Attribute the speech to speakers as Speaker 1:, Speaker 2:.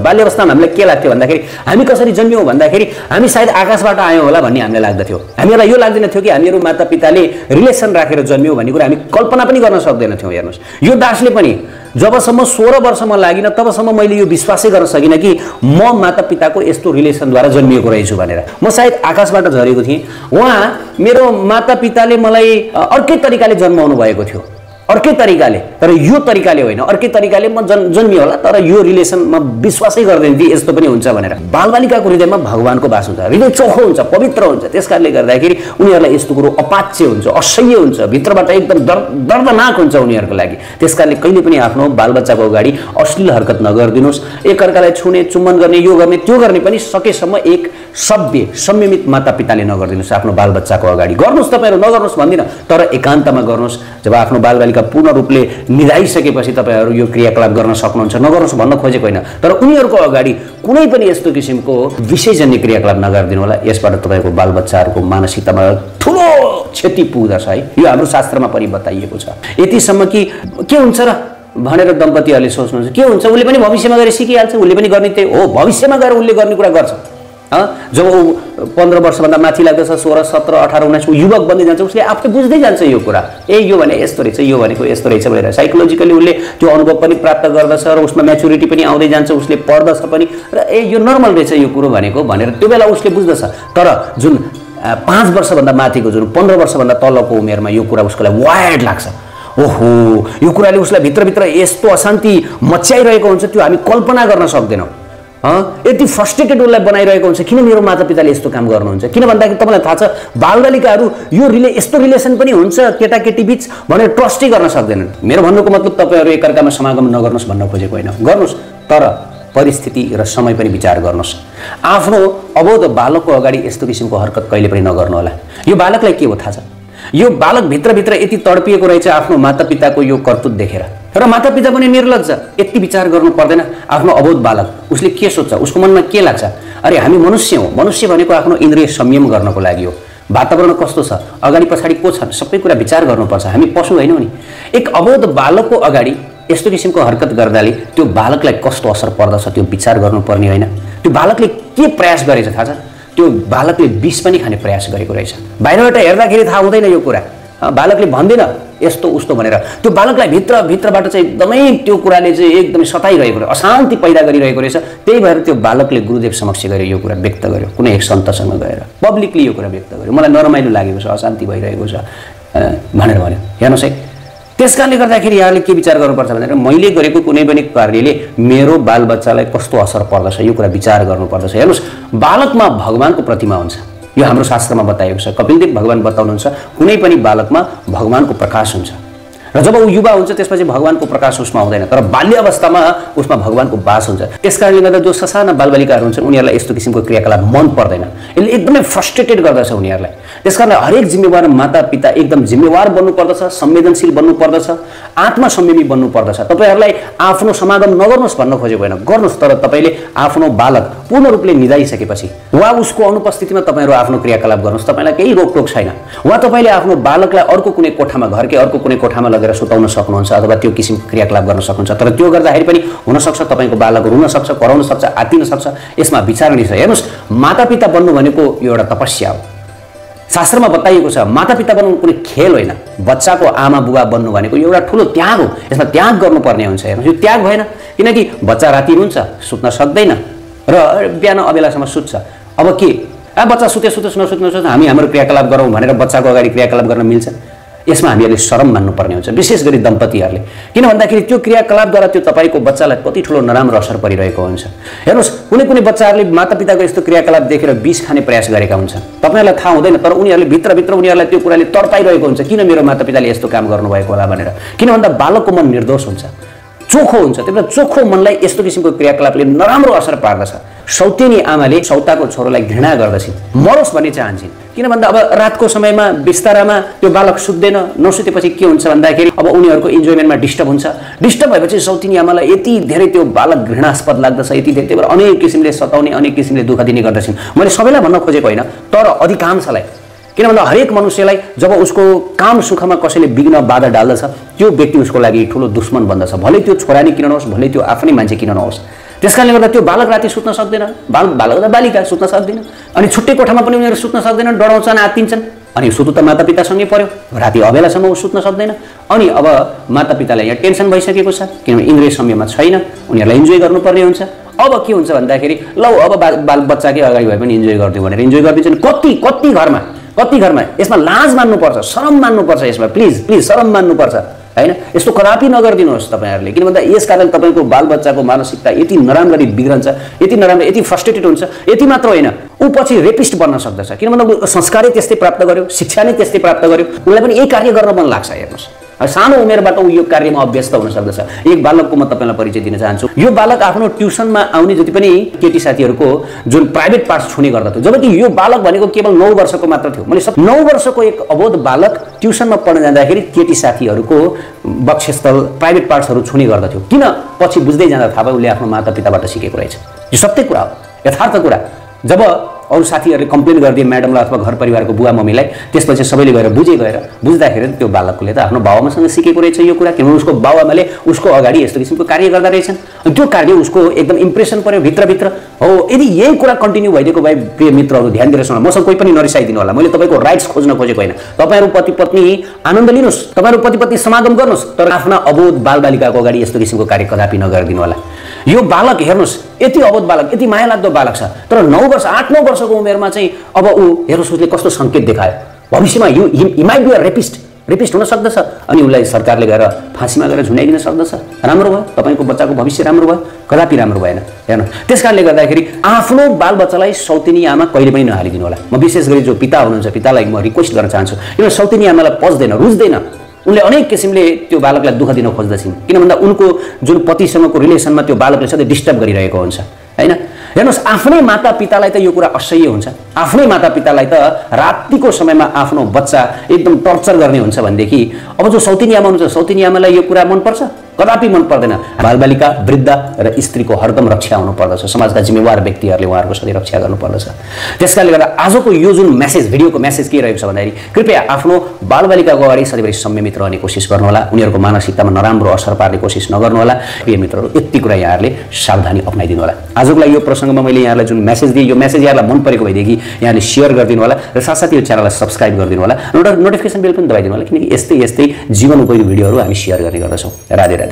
Speaker 1: बाल्यावस्थामा हामीलाई के लाग्थ्यो भन्दाखेरि हामी कसरी जन्मियौँ भन्दाखेरि हामी सायद आकाशबाट आयौँ होला भन्ने हामीलाई लाग्दथ्यो। हामीहरूलाई यो लाग्दैन थियो कि हामीहरू मातापिताले रिलेसन राखेर जन्मियौँ भन्ने कुरा हामी कल्पना पनि गर्न सक्दैनथ्यौँ। हेर्नुहोस्, यो दासले पनि जबसम्म 16 वर्षमा लागिन तबसम्म मैले यो विश्वासै गर्न सकिनँ कि म मातापिताको यस्तो रिलेसनद्वारा जन्मिएको रहेछु भनेर। म सायद आकाशबाट झरेको थिएँ, उहाँ मेरो मातापिताले मलाई अर्कै तरिकाले जन्माउनु भएको थियो, अर्कै तरिकाले, तर यो तरिकाले होइन, अर्कै तरिकाले म जन्मिएँ होला, तर यो रिलेसन म विश्वासै गर्दैन थिएँ यस्तो पनि हुन्छ भनेर। बालबालिकाको हृदयमा भगवानको वास हुन्छ, हृदय चोखो हुन्छ, पवित्र हुन्छ, त्यसकारणले गर्दाखेरि उनीहरूलाई यस्तो कुरो अपाच्य हुन्छ, असह्य हुन्छ, भित्रबाट एकदम दर्दनाक हुन्छ उनीहरूको लागि। त्यसकारणले कहिले पनि आफ्नो बालबच्चाको अगाडि अश्लील हरकत नगरिदिनुहोस्। एकअर्कालाई छुने, चुम्बन गर्ने, यो गर्ने त्यो गर्ने पनि सकेसम्म एक सभ्य संयमित मातापिताले नगरिदिनुहोस् आफ्नो बालबच्चाको अगाडि। गर्नुहोस्, तपाईँहरू नगर्नुहोस् भन्दिनँ, तर एकान्तमा गर्नुहोस्। जब आफ्नो बालबालिका पूर्ण रूपले निधाइसकेपछि तपाईँहरू यो क्रियाकलाप गर्न सक्नुहुन्छ, नगर्नुहोस् भन्न खोजेको होइन, तर उनीहरूको अगाडि कुनै पनि यस्तो किसिमको विषयजन्य क्रियाकलाप नगरिदिनु होला। यसबाट तपाईँको बालबच्चाहरूको मानसिकतामा ठुलो क्षति पुग्दछ है। यो हाम्रो शास्त्रमा पनि बताइएको छ। यतिसम्म कि के हुन्छ र भनेर दम्पतिहरूले सोच्नुहुन्छ, के हुन्छ, उसले पनि भविष्यमा गएर सिकिहाल्छ, उसले पनि गर्ने त्यही हो, भविष्यमा गएर उसले गर्ने कुरा गर्छ। जब ऊ 15 वर्षभन्दा माथि लाग्दछ, 16, 17, 18, 19 ऊ युवक बन्दै जान्छ, उसले आफै बुझ्दै जान्छ यो कुरा, ए यो भने यस्तो रहेछ, यो भनेको यस्तो रहेछ भनेर साइकोलोजिकली उसले त्यो अनुभव पनि प्राप्त गर्दछ र उसमा म्याच्युरिटी पनि आउँदै जान्छ, उसले पढ्दछ पनि र ए यो नर्मल रहेछ यो कुरो भनेको भनेर त्यो बेला उसले बुझ्दछ। तर जुन 5 वर्षभन्दा माथिको, जुन 15 वर्षभन्दा तलको उमेरमा यो कुरा उसको लागि वायर्ड लाग्छ। ओहो, यो कुराले उसलाई भित्रभित्र यस्तो अशान्ति मच्याइरहेको हुन्छ, त्यो हामी कल्पना गर्न सक्दैनौँ। यति फ्रस्ट्रेटेड उसलाई बनाइरहेको हुन्छ, किन मेरो मातापिताले यस्तो काम गर्नुहुन्छ, किन भन्दाखेरि तपाईँलाई थाहा छ बालबालिकाहरू यो यस्तो रिलेसन पनि हुन्छ केटाकेटी बिच भनेर ट्रस्टै गर्न सक्दैनन्। मेरो भन्नुको मतलब तपाईँहरू एकअर्कामा समागम नगर्नुहोस् भन्न खोजेको होइन, गर्नुहोस्, तर परिस्थिति र समय पनि विचार गर्नुहोस्। आफ्नो अबोध बालकको अगाडि यस्तो किसिमको हरकत कहिले पनि नगर्नु होला। यो बालकलाई के हो थाहा छ, यो बालक भित्रभित्र यति तडपिएको रहेछ आफ्नो मातापिताको यो कर्तुत देखेर, र मातापिता पनि निर्लज्ज, यति विचार गर्नु पर्दैन। आफ्नो अबोध बालक उसले के सोच्छ, उसको मनमा के लाग्छ, अरे हामी मनुष्य हौँ, मनुष्य भनेको आफ्नो इन्द्रिय संयम गर्नको लागि हो, वातावरण कस्तो छ, अगाडि पछाडि को छन्, सबै कुरा विचार गर्नुपर्छ, हामी पशु होइनौँ नि। एक अबोध बालकको अगाडि यस्तो किसिमको हरकत गर्दाले त्यो बालकलाई कस्तो असर पर्दछ त्यो विचार गर्नुपर्ने होइन। त्यो बालकले के प्रयास गरेछ थाहा छ, त्यो बालकले विष पनि खाने प्रयास गरेको रहेछ। बाहिरबाट हेर्दाखेरि थाहा हुँदैन यो कुरा, बालकले भन्दैन यस्तो उस्तो भनेर, त्यो बालकलाई भित्रबाट चाहिँ एकदमै त्यो कुराले चाहिँ एकदमै सताइरहेको रहेछ, अशान्ति पैदा गरिरहेको रहेछ। त्यही भएर त्यो बालकले गुरुदेव समक्ष गएर यो कुरा व्यक्त गर्यो, कुनै एक सन्तसँग गएर पब्लिकली यो कुरा व्यक्त गर्यो, मलाई नरमाइलो लागेको छ, अशान्ति भइरहेको छ भनेर भन्यो। हेर्नुहोस् है, त्यसकारणले गर्दाखेरि यहाँले के विचार गर्नुपर्छ भनेर मैले गरेको कुनै पनि कार्यले मेरो बालबच्चालाई कस्तो असर पर्दछ यो कुरा विचार गर्नुपर्दछ। हेर्नुहोस्, बालकमा भगवानको प्रतिमा हुन्छ, यो हाम्रो शास्त्रमा बताएको छ। कपिलदेव भगवान बताउनुहुन्छ कुनै पनि बालकमा भगवानको प्रकाश हुन्छ, र जब ऊ युवा हुन्छ त्यसपछि भगवानको प्रकाश उसमा आउँदैन, तर बाल्यावस्थामा उसमा भगवानको वास हुन्छ। त्यसकारणले गर्दा जो ससाना बालबालिकाहरू हुन्छन् उनीहरूलाई यस्तो किसिमको क्रियाकलाप मन पर्दैन, यसले एकदमै फ्रस्ट्रेटेड गर्दछ उनीहरूलाई। त्यसकारण हरेक जिम्मेवार मातापिता एकदम जिम्मेवार बन्नुपर्दछ, संवेदनशील बन्नुपर्दछ, आत्मा संयमी बन्नुपर्दछ। तपाईँहरूलाई आफ्नो समागम नगर्नुहोस् भन्न खोजेको होइन, गर्नुहोस्, तर तपाईँले आफ्नो बालक पूर्ण रूपले निधाइसकेपछि वा उसको अनुपस्थितिमा तपाईँहरू आफ्नो क्रियाकलाप गर्नुहोस्, तपाईँलाई केही रोकटोक छैन। वा तपाईँले आफ्नो बालकलाई अर्को कुनै कोठामा, घरकै अर्को कुनै कोठामा लगेर सुताउन सक्नुहुन्छ अथवा त्यो किसिमको क्रियाकलाप गर्न सक्नुहुन्छ, तर त्यो गर्दाखेरि पनि हुनसक्छ तपाईँको बालक रुन सक्छ, कराउन सक्छ, आत्तिन सक्छ, यसमा विचार नै छ। हेर्नुहोस्, मातापिता बन्नु भनेको यो एउटा तपस्या हो, शास्त्रमा बताइएको छ। मातापिता बन्नु कुनै खेल होइन, बच्चाको आमा बुबा बन्नु भनेको एउटा ठुलो त्याग हो, यसमा त्याग गर्नुपर्ने हुन्छ। हेर्नुहोस्, यो त्याग भएन, किनकि बच्चा राति रुन्छ, सुत्न सक्दैन र बिहान अबेलासम्म सुत्छ। अब के बच्चा सुत्नुहोस् नसुत्नुहोस् हामी हाम्रो क्रियाकलाप गरौँ भनेर बच्चाको अगाडि क्रियाकलाप गर्न मिल्छ? यसमा हामीहरूले शरम मान्नुपर्ने हुन्छ, विशेष गरी दम्पतिहरूले। किन भन्दाखेरि त्यो क्रियाकलापद्वारा त्यो तपाईँको बच्चालाई कति ठुलो नराम्रो असर परिरहेको हुन्छ। हेर्नुहोस्, कुनै कुनै बच्चाहरूले मातापिताको यस्तो क्रियाकलाप देखेर विष खाने प्रयास गरेका हुन्छन्, तपाईँहरूलाई थाहा हुँदैन, तर उनीहरूले भित्रभित्र उनीहरूलाई त्यो कुराले तडपाइरहेको हुन्छ, किन मेरो मातापिताले यस्तो काम गर्नुभएको होला भनेर। किन भन्दा बालकको मन निर्दोष हुन्छ, चोखो हुन्छ, त्यही भएर चोखो मनलाई यस्तो किसिमको क्रियाकलापले नराम्रो असर पार्दछ। सौतेनी आमाले सौताको छोरोलाई घृणा गर्दछिन्, मरोस् भन्ने चाहन्छन्। किन भन्दा अब रातको समयमा बिस्तारामा त्यो बालक सुत्दैन, नसुतेपछि के हुन्छ भन्दाखेरि अब उनीहरूको इन्जोयमेन्टमा डिस्टर्ब हुन्छ। डिस्टर्ब भएपछि सौतेनी आमालाई यति धेरै त्यो बालक घृणास्पद लाग्दछ, यति धेरै, त्यही भएर अनेक किसिमले सताउने, अनेक किसिमले दुःख दिने गर्दछन्। मैले सबैलाई भन्न खोजेको होइन, तर अधिकांशलाई। किन भन्दा हरेक मनुष्यलाई जब उसको काम सुखमा कसैले विघ्न बाधा डाल्दछ त्यो व्यक्ति उसको लागि ठुलो दुश्मन बन्दछ, भले त्यो छोरा नै किन नहोस्, भले त्यो आफ्नै मान्छे किन नहोस्। त्यसकारणले गर्दा त्यो बालक राति सुत्न सक्दैन, बालक त बालिका सुत्न सक्दैन, अनि छुट्टै कोठामा पनि उनीहरू सुत्न सक्दैनन्, डराउँछन्, आत्तिन्छन्। अनि सुत्नु त मातापितासँगै पर्यो, राति अबेलासम्म ऊ सुत्न सक्दैन। अनि अब मातापितालाई यहाँ टेन्सन भइसकेको छ, किनभने इन्द्रिय संयममा छैन, उनीहरूलाई इन्जोय गर्नुपर्ने हुन्छ। अब के हुन्छ भन्दाखेरि लौ अब बाल बच्चाकै अगाडि भए पनि इन्जोय गरिदिउँ भनेर इन्जोय गरिदिन्छन्। कति घरमा यसमा लाज मान्नुपर्छ, शरम मान्नुपर्छ, यसमा प्लिज प्लिज शरम मान्नुपर्छ हैन। यस्तो कदापि नगरिदिनुहोस् तपाईहरुले, किन भन्दा यस कारण तपाईको बालबच्चाको मानसिकता यति नराम्ररी बिग्रन्छ, यति नराम्रो, यति फ्रस्ट्रेटेड हुन्छ। यति मात्र होइन, ऊ पछि रेपिस्ट बन्न सक्दछ, किन भन्दा संस्कारै त्यस्तै प्राप्त गर्यो, शिक्षा नै त्यस्तै प्राप्त गर्यो, उसलाई पनि यही कार्य गर्न मन लाग्छ। हेर्नुस्, सानो उमेरबाट ऊ यो कार्यमा अभ्यस्त हुन सक्दछ। एक बालकको म तपाईलाई परिचय दिन चाहन्छु। यो बालक आफ्नो ट्युसनमा आउने जति पनि केटी साथीहरुको जुन प्राइभेट पार्ट्स छुने गर्दथ्यो, जबकि यो बालक भनेको केवल 9 वर्षको मात्र थियो। मैले 9 वर्षको एक अबोध बालक ट्युसनमा पढ्न जाँदाखेरि केटी साथीहरुको वक्षस्थल, प्राइभेट पार्ट्सहरु छुने गर्दथ्यो। किन? पछि बुझ्दै जाँदा थाहा भयो उसले आफ्नो मातापिताबाट सिकेको रहेछ। यो सत्य कुरा हो, यथार्थ कुरा। जब अरू साथीहरूले कम्प्लेन गरिदिए म्याडमलाई अथवा घर परिवारको बुवा मम्मीलाई, त्यसपछि सबैले गएर बुझ्दाखेरि त्यो बालकले त आफ्नो बाबुआमासँग सिकेको रहेछ यो कुरा, किनभने उसको बाबुआमाले उसको अगाडि यस्तो किसिमको कार्य गर्दा रहेछन्। अनि त्यो कार्य उसको एकदम इम्प्रेसन पर्यो भित्रभित्र हो। यदि यही कुरा कन्टिन्यू भइदिएको भए प्रिय मित्रहरू ध्यान दिएर सुन्नु, मसँग कोही पनि नरिसाइदिनु होला, मैले तपाईँको राइट्स खोज्न खोजेको होइन। तपाईँहरू पति पत्नी आनन्द लिनुहोस्, तपाईँहरू पति पत्नी समागम गर्नुहोस्, तर आफ्ना अबोध बालबालिकाको अगाडि यस्तो किसिमको कार्य कदापि नगरिदिनु होला। यो बालक हेर्नुहोस्, यति अबोध बालक, यति माया लाग्दो बालक छ, तर 9 वर्ष 8-9 वर्षको उमेरमा चाहिँ अब ऊ हेर्नुहोस् उसले कस्तो सङ्केत देखायो। भविष्यमा he might be a rapist हुन सक्दछ, अनि उसलाई सरकारले गएर फाँसीमा गएर झुन्याइदिन सक्दछ। राम्रो भयो, तपाईँको बच्चाको भविष्य राम्रो भयो? कदापि राम्रो भएन। हेर्नु, त्यस कारणले गर्दाखेरि आफ्नो बालबच्चालाई सौतेनी आमा कहिले पनि नहालिदिनु होला। म विशेष गरी जो पिता हुनुहुन्छ, पितालाई म रिक्वेस्ट गर्न चाहन्छु, किनभने सौतेनी आमालाई पच्दैन, रुच्दैन। उनले अनेक किसिमले त्यो बालकलाई दुःख दिन खोज्दछिन्, किन भन्दा उनको जुन पतिसँगको रिलेसनमा त्यो बालकले सधैँ डिस्टर्ब गरिरहेको हुन्छ हैन। हेर्नुहोस्, आफ्नै मातापितालाई त यो कुरा असह्य हुन्छ, आफ्नै मातापितालाई त रातिको समयमा आफ्नो बच्चा एकदम टर्चर गर्ने हुन्छ भनेदेखि अब जो सौतेनी आमा हुनुहुन्छ, सौतेनी आमालाई यो कुरा मनपर्छ? कदापि मन पर्दैन। बालबालिका, वृद्ध र स्त्रीको हरदम रक्षा हुनुपर्दछ। समाजका जिम्मेवार व्यक्तिहरूले उहाँहरूको सधैँ रक्षा गर्नुपर्दछ। त्यसकारणले गर्दा आजको यो जुन मेसेज, भिडियोको मेसेज के रहेको छ भन्दाखेरि कृपया आफ्नो बालबालिकाको अगाडि सधैँभरि संयमित रहने कोसिस गर्नुहोला, उनीहरूको मानसिकतामा नराम्रो असर पार्ने कोसिस नगर्नुहोला। प्रिय मित्रहरू, यति कुरा यहाँहरूले सावधानी अपनाइदिनु होला। आजको लागि यो प्रसङ्गमा मैले यहाँलाई जुन मेसेज दिएँ, यो मेसेज यहाँलाई मन परेको भएदेखि यहाँले सेयर गरिदिनु होला र साथसाथै यो च्यानललाई सब्स्क्राइब गरिदिनु होला, नोटिफिकेसन बेल पनि दबाइदिनु होला, किनकि यस्तै जीवन उपयोगी भिडियोहरू हामी सेयर गर्ने गर्दछौँ। राधे राधे।